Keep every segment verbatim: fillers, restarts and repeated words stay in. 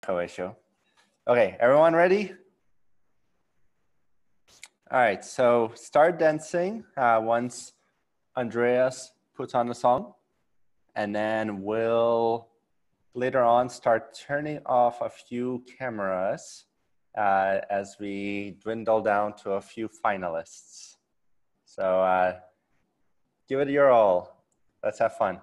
Croatia. Okay, everyone ready? All right, so start dancing uh, once Andreas puts on the song, and then we'll later on start turning off a few cameras uh, as we dwindle down to a few finalists. So uh, give it your all. Let's have fun.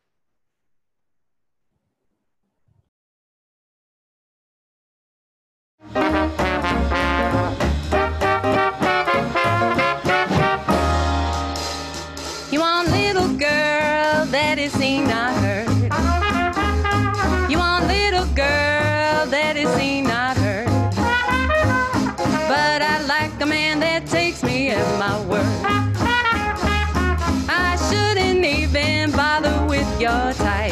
You want little girl that is seen, not heard. You want little girl that is seen, not heard. But I like a man that takes me at my word. I shouldn't even bother with your type.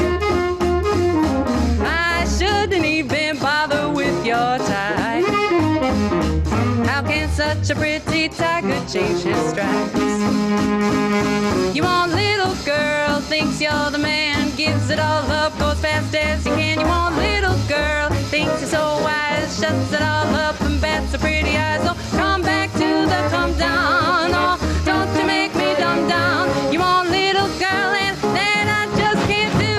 I shouldn't even bother with your type. How can such a pretty tiger change his stripes? You want little girl, thinks you're the man, gives it all up, goes fast as you can. You want little girl, thinks you're so wise, shuts it all up and bats her pretty eyes. Oh, come back to the come down, oh, don't you make me dumb down. You want little girl and that I just can't do.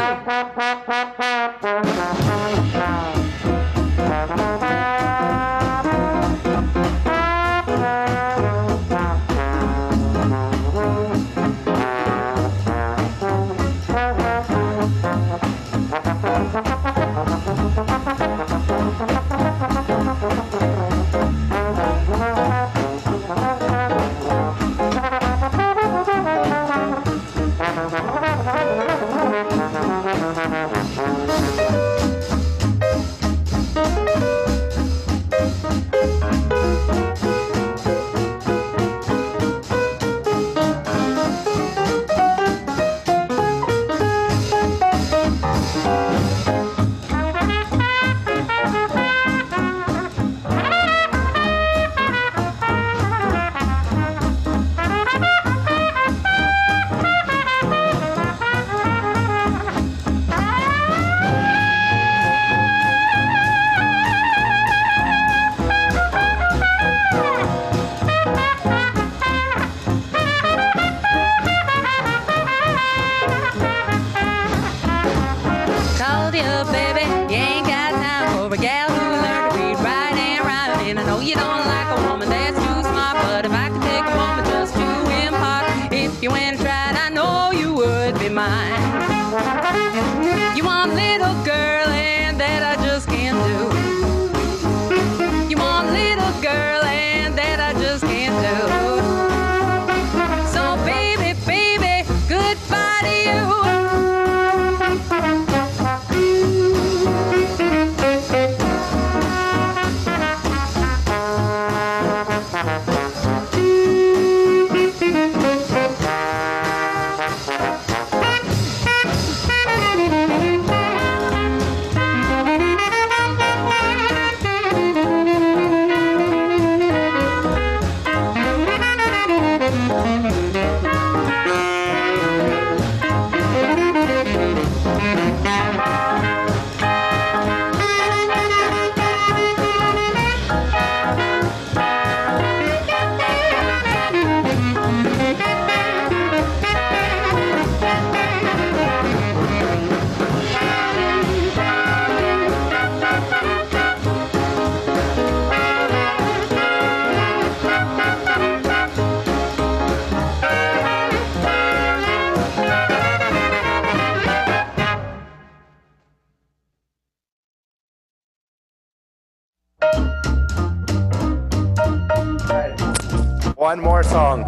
One more song.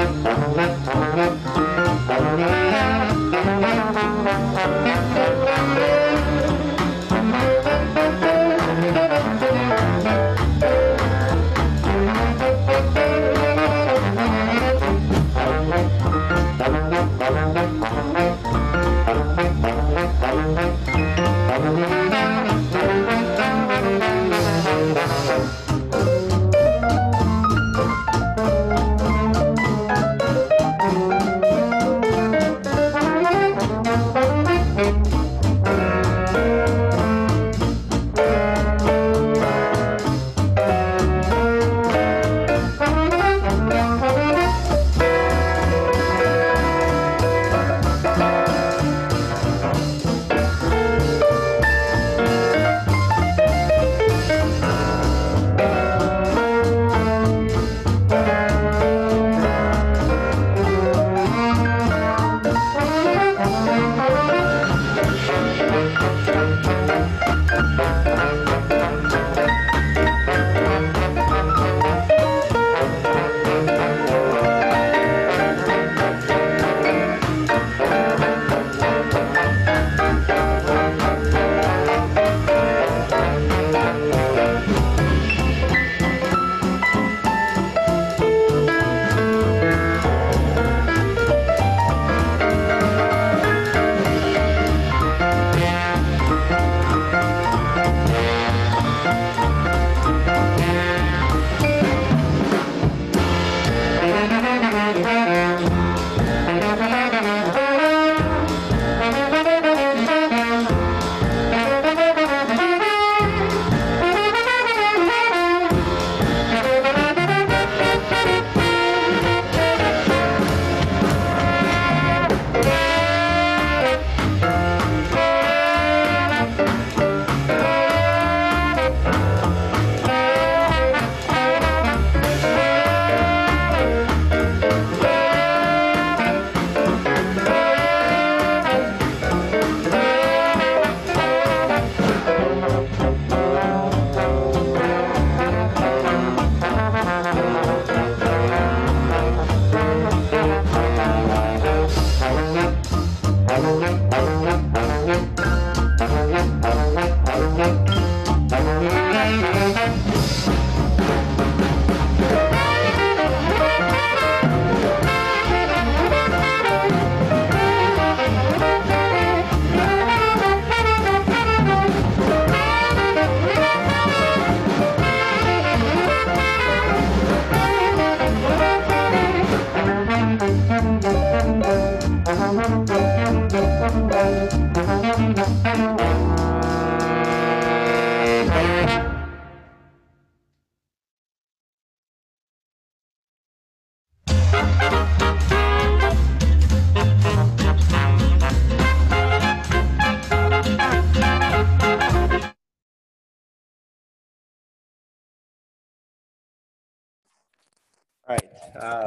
All right. Um,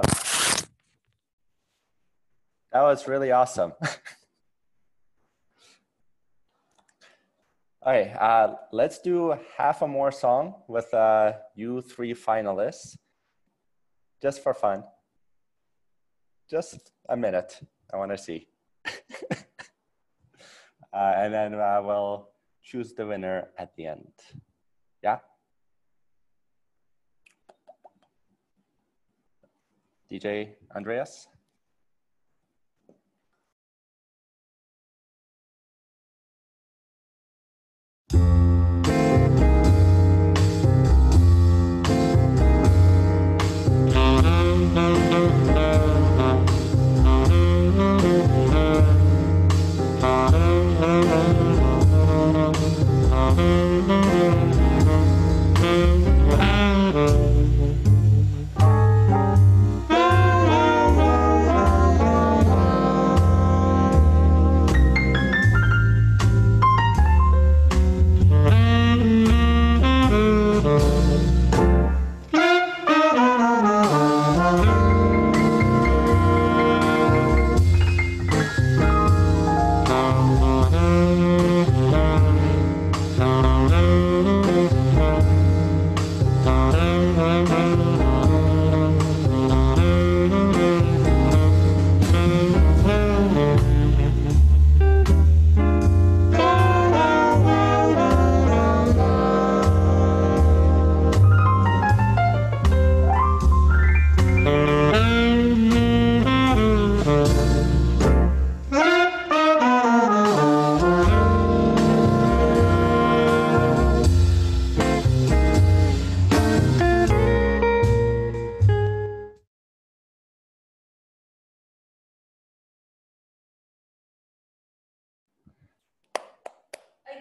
that was really awesome. All right, uh, let's do half a more song with uh, you three finalists, just for fun. Just a minute, I want to see. uh, and then uh, we'll choose the winner at the end. Yeah? D J Andreas? Thank you.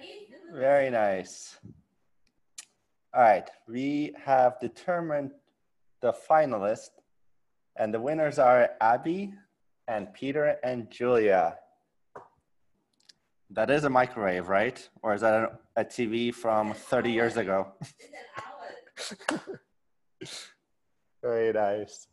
Very nice. All right, we have determined the finalists, and the winners are Abby and Peter and Julia. That is a microwave, right? Or is that a, a T V from thirty years ago? Very nice.